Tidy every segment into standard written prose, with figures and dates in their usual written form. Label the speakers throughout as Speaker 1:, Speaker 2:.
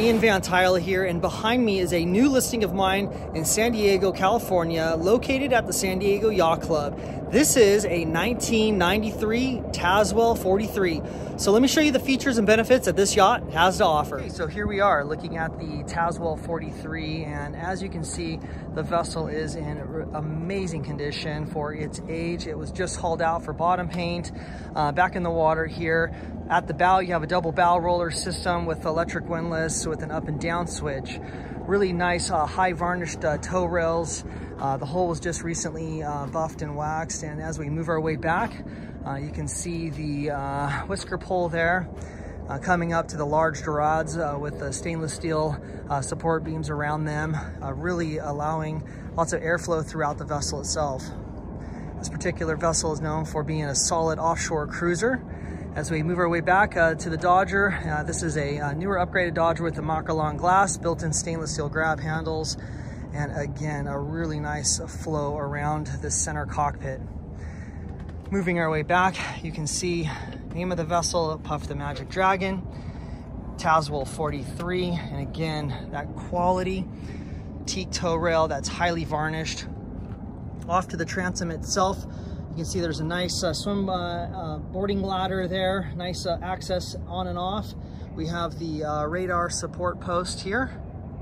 Speaker 1: IanVanTuyl here, and behind me is a new listing of mine in San Diego, California, located at the San Diego Yacht Club. This is a 1993 Taswell 43. So let me show you the features and benefits that this yacht has to offer. Okay, so here we are looking at the Taswell 43, and as you can see, the vessel is in amazing condition for its age. It was just hauled out for bottom paint, back in the water here. At the bow, you have a double bow roller system with electric windlass with an up and down switch. Really nice high varnished tow rails. The hull was just recently buffed and waxed, and as we move our way back, you can see the whisker pole there coming up to the large rods with the stainless steel support beams around them, really allowing lots of airflow throughout the vessel itself. This particular vessel is known for being a solid offshore cruiser. As we move our way back to the Dodger, this is a newer upgraded Dodger with the Macalon glass, built-in stainless steel grab handles, and again, a really nice flow around the center cockpit. Moving our way back, you can see name of the vessel, Puff the Magic Dragon, Taswell 43, and again, that quality teak tow rail that's highly varnished. Off to the transom itself, you can see there's a nice swim boarding ladder there, nice access on and off. We have the radar support post here.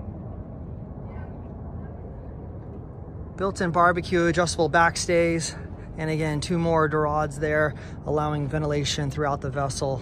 Speaker 1: Built-in barbecue, adjustable backstays, and again, two more rods there, allowing ventilation throughout the vessel.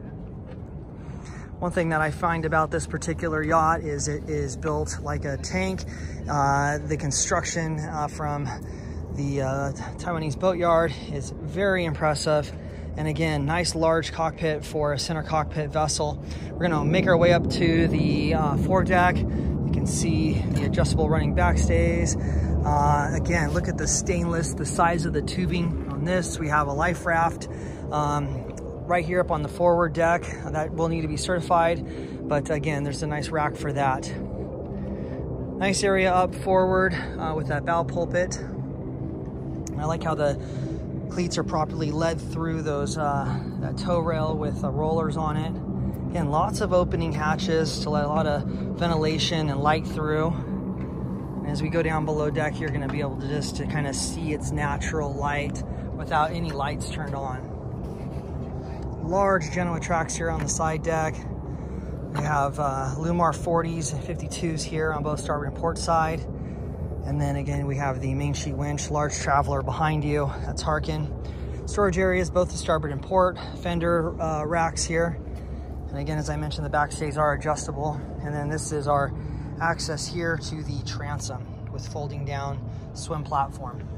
Speaker 1: One thing that I find about this particular yacht is it is built like a tank. The construction from the Taiwanese boatyard is very impressive. And again, nice large cockpit for a center cockpit vessel. We're gonna make our way up to the foredeck. You can see the adjustable running backstays. Again, look at the stainless, the size of the tubing on this. We have a life raft right here up on the forward deck. That will need to be certified, but again, there's a nice rack for that. Nice area up forward with that bow pulpit. I like how the cleats are properly led through those that tow rail with rollers on it. Again, lots of opening hatches to let a lot of ventilation and light through. And as we go down below deck, you're going to be able to just kind of see its natural light without any lights turned on. Large Genoa tracks here on the side deck. We have Lumar 40s and 52s here on both starboard and port side. And then again, we have the main sheet winch, large traveler behind you. That's Harkin. Storage areas, both the starboard and port. Fender racks here. And again, as I mentioned, the backstays are adjustable. And then this is our access here to the transom with folding down swim platform.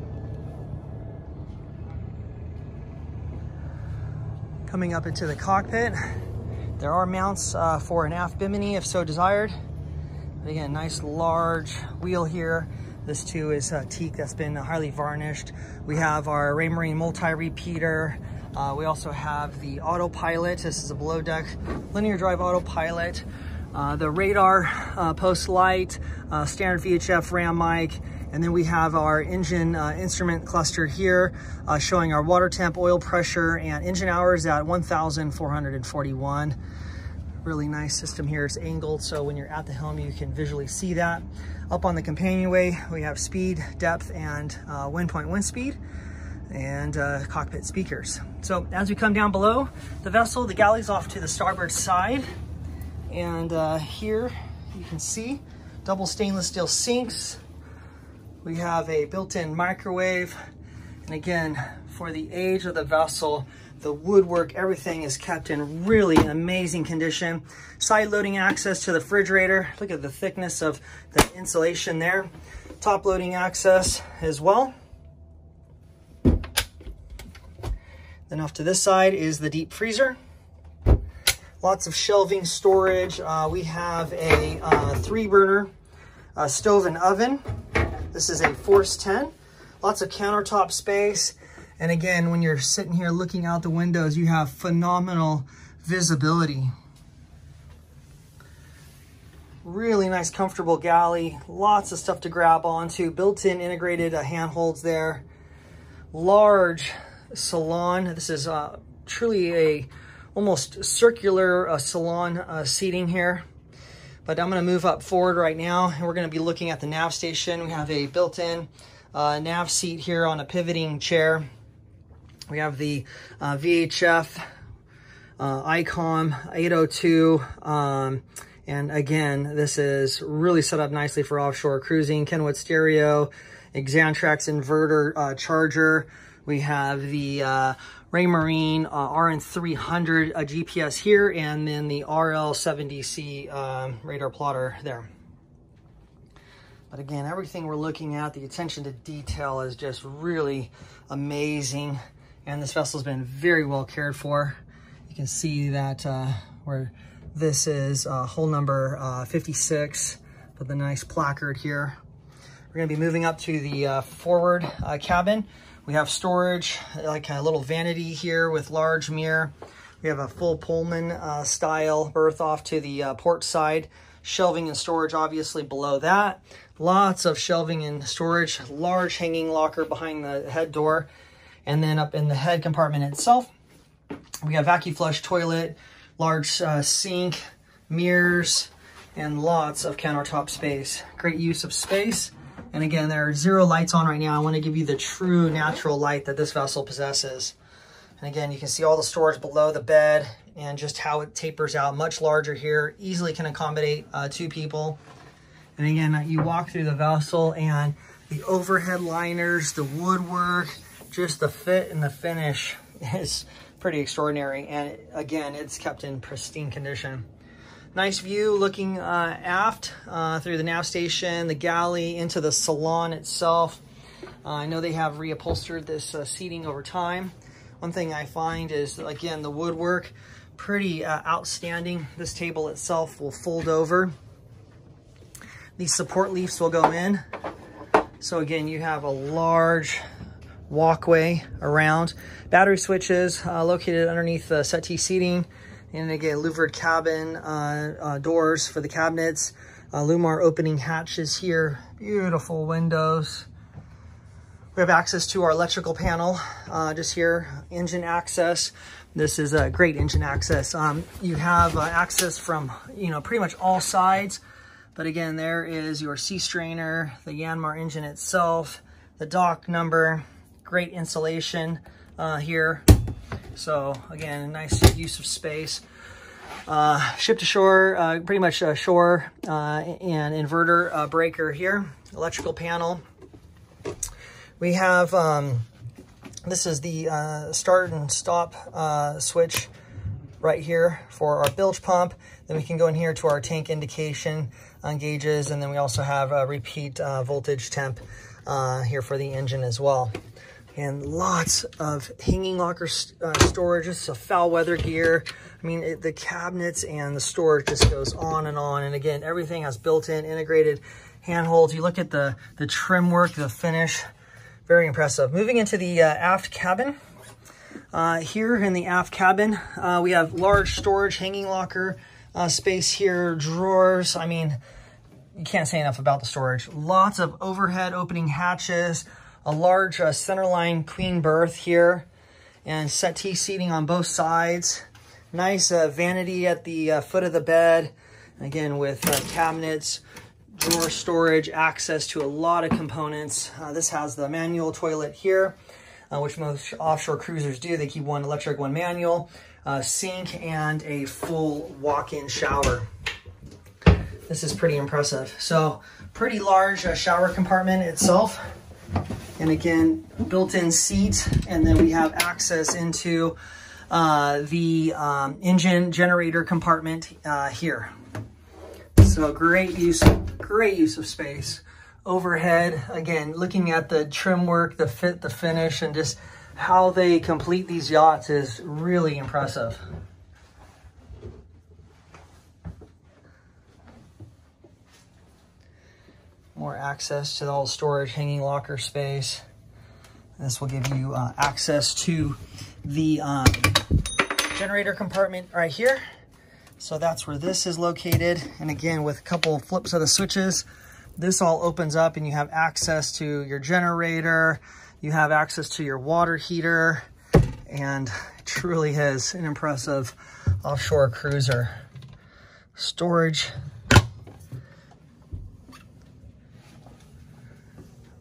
Speaker 1: Coming up into the cockpit, there are mounts for an aft bimini if so desired. Again, nice large wheel here. This too is teak that's been highly varnished. We have our Raymarine multi-repeater. We also have the autopilot. This is a below deck linear drive autopilot. The radar post light, standard VHF RAM mic, and then we have our engine instrument cluster here showing our water temp, oil pressure, and engine hours at 1,441. Really nice system here. It's angled, so when you're at the helm, you can visually see that. Up on the companionway, we have speed, depth, and wind point wind speed, and cockpit speakers. So as we come down below the vessel, the galley's off to the starboard side. And here you can see double stainless steel sinks. We have a built-in microwave. And again, for the age of the vessel, the woodwork, everything is kept in really amazing condition. Side loading access to the refrigerator. Look at the thickness of the insulation there. Top loading access as well. Then off to this side is the deep freezer. Lots of shelving storage. We have a 3-burner stove and oven. This is a Force 10. Lots of countertop space. And again, when you're sitting here looking out the windows, you have phenomenal visibility. Really nice, comfortable galley. Lots of stuff to grab onto. Built-in integrated handholds there. Large salon. This is truly a almost circular salon seating here. But I'm going to move up forward right now, and we're going to be looking at the nav station. We have a built-in nav seat here on a pivoting chair. We have the VHF ICOM 802, and again, this is really set up nicely for offshore cruising. Kenwood stereo, Xantrax inverter charger. We have the Raymarine RN300 GPS here, and then the RL70C radar plotter there. But again, everything we're looking at, the attention to detail is just really amazing. And this vessel's been very well cared for. You can see that where this is hull number 56 with a nice placard here. We're gonna be moving up to the forward cabin. We have storage, like a little vanity here with large mirror. We have a full Pullman style berth off to the port side. Shelving and storage obviously below that. Lots of shelving and storage, large hanging locker behind the head door. And then up in the head compartment itself, we have vacuum flush toilet, large sink, mirrors, and lots of countertop space. Great use of space. And again, there are 0 lights on right now. I want to give you the true natural light that this vessel possesses. And again, you can see all the storage below the bed and just how it tapers out. Much larger here, easily can accommodate 2 people. And again, you walk through the vessel and the overhead liners, the woodwork, just the fit and the finish is pretty extraordinary. And again, it's kept in pristine condition. Nice view looking aft through the nav station, the galley, into the salon itself. I know they have reupholstered this seating over time. One thing I find is, again, the woodwork, pretty outstanding. This table itself will fold over. These support leaves will go in. So again, you have a large walkway around. Battery switches located underneath the settee seating. And again, louvered cabin doors for the cabinets. Lumar opening hatches here. Beautiful windows. We have access to our electrical panel just here. Engine access. This is a great engine access. You have access from, pretty much all sides. But again, there is your sea strainer, the Yanmar engine itself, the dock number, great insulation here. So again, a nice use of space. Ship to shore, pretty much shore and inverter breaker here. Electrical panel. We have, this is the start and stop switch right here for our bilge pump. Then we can go in here to our tank indication gauges, and then we also have a repeat voltage temp here for the engine as well. And lots of hanging locker storage. This is a foul weather gear. I mean, the cabinets and the storage just goes on and on. And again, everything has built-in integrated handholds. You look at the trim work, the finish, very impressive. Moving into the aft cabin. Here in the aft cabin, we have large storage hanging locker space here, drawers. I mean, you can't say enough about the storage. Lots of overhead opening hatches. A large centerline queen berth here, and settee seating on both sides. Nice vanity at the foot of the bed. Again, with cabinets, drawer storage, access to a lot of components. This has the manual toilet here, which most offshore cruisers do. They keep one electric, one manual, sink, and a full walk-in shower. This is pretty impressive. So, pretty large shower compartment itself. And again, built-in seat, and then we have access into the engine generator compartment here. So great use of space. Overhead, again, looking at the trim work, the fit, the finish, and just how they complete these yachts is really impressive. More access to all the storage, hanging locker space. This will give you access to the generator compartment right here. So that's where this is located. And again, with a couple flips of the switches, this all opens up and you have access to your generator. You have access to your water heater, and it truly is an impressive offshore cruiser. Storage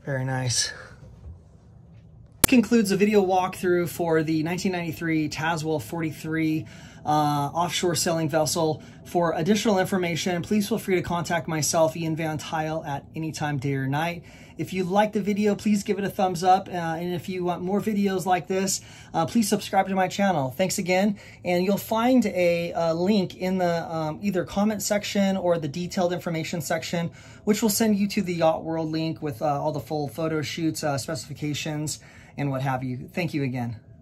Speaker 1: Very nice. Concludes the video walkthrough for the 1993 Taswell 43 offshore sailing vessel. For additional information, please feel free to contact myself, IanVanTuyl, at any time, day or night. If you like the video, please give it a thumbs up. And if you want more videos like this, please subscribe to my channel. Thanks again. And you'll find a link in the either comment section or the detailed information section, which will send you to the Yacht World link with all the full photo shoots, specifications, and what have you. Thank you again.